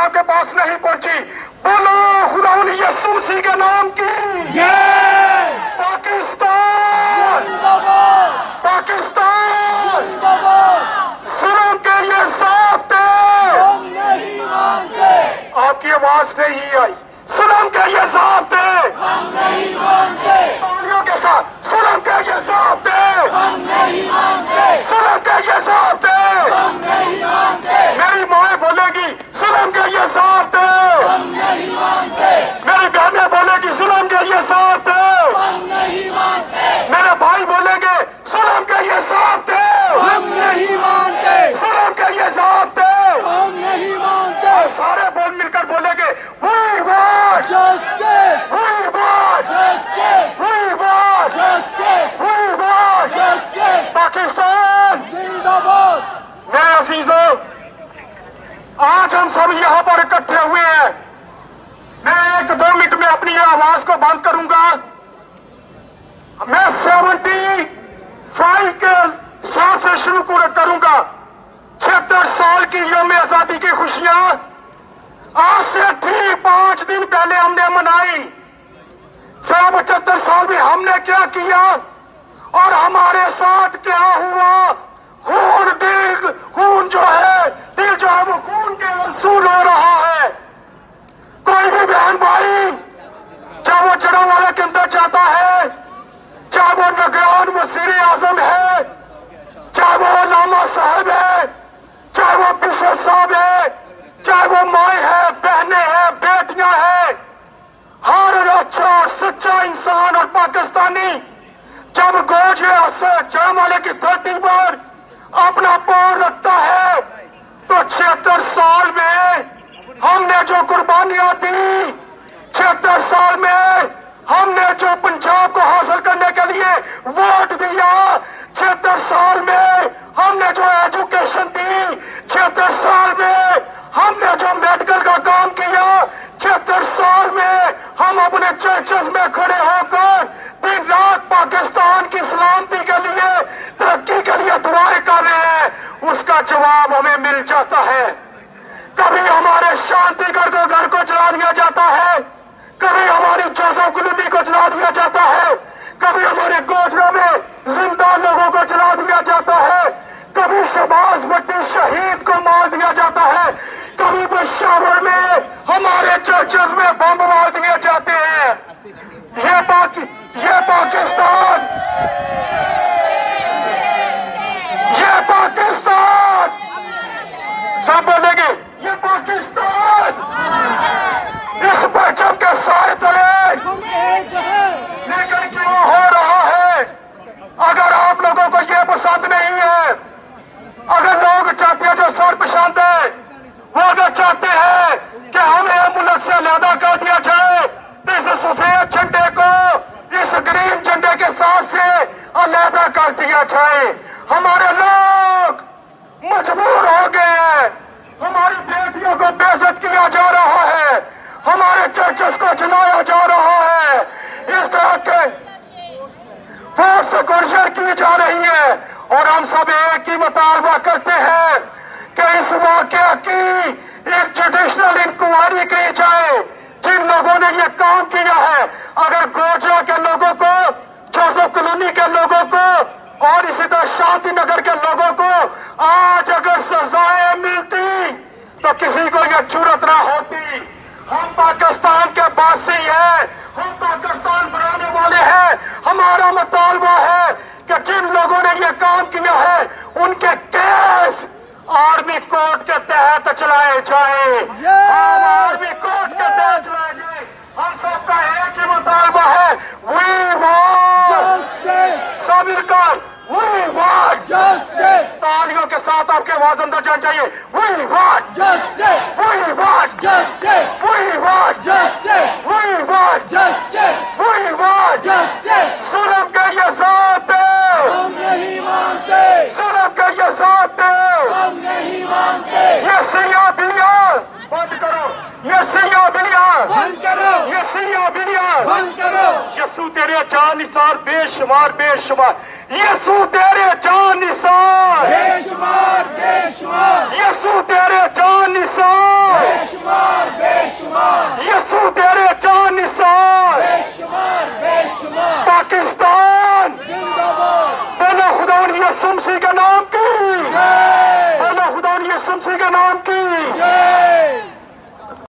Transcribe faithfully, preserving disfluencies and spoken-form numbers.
साहब के पास नहीं पहुंची। बोलो खुदा यीशु मसीह के नाम की जय। पाकिस्तान पाकिस्तान जुल्म के लिए ज़ाब्ते हम नहीं मानते। आपकी आवाज नहीं आई। जुल्म के लिए ज़ाब्ते हम नहीं मानते। तालियों के साथ जुल्म के लिए ज़ाब्ते हम नहीं मानते। जुल्म के लिए ज़ाब्ते हम नहीं मानते। मेरी माँ बोलेगी जुल्म के लिए ज़ाब्ते हम नहीं मानते। मेरी बहनें बोलेगी जुल्म के लिए ज़ाब्ते हम नहीं मानते। मेरे भाई बोलेंगे जुल्म के लिए ज़ाब्ते हम नहीं मानते। जुल्म के लिए ज़ाब्ते हम नहीं मानते। और सारे बोल मिलकर बोलेंगे we want Justice! we want Justice! we want Justice! we want Justice! Pakistan. जिंदाबाद! मेरे अजीजों, आज हम सब यहाँ पर इकट्ठे हुए हैं। मैं एक दो मिनट में अपनी आवाज को बंद करूंगा। मैं सेवेंटी फाइव के हिसाब से शुरू करूंगा। छिहत्तर साल की यौम आजादी की खुशियां आज से ठीक पांच दिन पहले हमने मनाई। साढ़े पचहत्तर साल में हमने क्या किया और हमारे साथ क्या हुआ। खून दिल खून जो है दिल जो है वो खून के आंसू रो रहा है। कोई भी बहन भाई चाहे वो जड़ा वाले के अंदर जाता है, चाहे वो निगरान वज़ीर आज़म है, चाहे वो लामा साहब है, चाहे वो बिशप साहब है, चाहे वो माए है, बहनें हैं, बेटियां हैं, हर अच्छा और सच्चा इंसान और पाकिस्तानी जब गोज जयमाले की धरती पर अपना पांव रखता है तो छिहत्तर साल में हमने जो कुर्बानियां दी, छिहत्तर साल में हमने जो पंजाब को हासिल करने के लिए वोट दिया, छिहत्तर साल में हमने जो एजुकेशन दी, छिहत्तर साल में हमने जो मेडिकल का काम किया, छिहत्तर साल में हम अपने चर्चेस में खड़े होकर दिन रात पाकिस्तान की सलामती के लिए तरक्की के लिए दुआएं कर रहे हैं, उसका जवाब हमें मिल जाता है। कभी हमारे शांतिगढ़ को घर को जला दिया जाता है, कभी हमारी जोसेफ कॉलोनी को जला दिया जाता है, कभी हमारे गोजरा में जिंदा लोगों को जला दिया जाता है, कभी शहबाज भट्टी शहीद को मार दिया जाता है, कभी पेशावर में हमारे चर्चेस में बम मार दिए जाते हैं। ये पाकि, ये पाकिस्तान ये पाकिस्तान सब बोलेंगे ये पाकिस्तान इस परचम के साए तले लेकिन क्यों हो रहा है। अगर आप लोगों को ये पसंद नहीं है, अगर लोग चाहते हैं जो सर पसंद है, वो अगर चाहते हैं कि हमें मुल्क से अलहदा कर दिया जाए तो इस सफेद झंडे को इस ग्रीन झंडे के साथ से अलहदा कर दिया जाए। हमारे लोग मजबूर हो गए हैं, हमारी बेटियों को बेइज्जत किया जा रहा है, हमारे चर्चेस को जलाया जा रहा है, इस तरह के फोर्स कोशिश की जा रही है और हम सब एक ही मुतालबा करते हैं कि इस वाकया की एक जुडिशनल इंक्वायरी की जाए। जिन लोगों ने ये काम किया है, अगर गोजरा के लोगों को, जोसेफ कॉलोनी के लोगों को और इसी तरह शांति नगर के लोगों को आज अगर सजाएं मिलती तो किसी को यह जरूरत ना होती। हम पाकिस्तान के वासी हैं, हम पाकिस्तान बनाने वाले हैं। हमारा मुतालबा है कि जिन लोगों ने यह काम किया है उनके केस आर्मी कोर्ट के तहत चलाए जाए, हम आर्मी कोर्ट के तहत चलाए जाए। हम सबका एक ही मुतालबा है, वी वांट सब मिलकर वी वांट Justice! तालियों के साथ आपके आवाज अंदर जानी चाहिए। We want Justice! We want Justice! We want Justice! We want Justice! We want Justice! जुल्म के ये ज़ाब्ते हम नहीं मानते। जुल्म के ये ज़ाब्ते हम नहीं मानते। ये सिया बिलिया बंद करो, ये सिया बिलिया बंद करो। ये सिया बिलिया बंद करो। यसू तेरे जान निसार बेशुमार बेशुमार, यसू तेरे जान निसार, बेशुमार बेशुमार यसू तेरे जान निसार, बेशुमार پاکستان زندہ باد بولو خدا یسوع مسیح کے نام کی، جے بولو خدا یسوع مسیح کے نام کی۔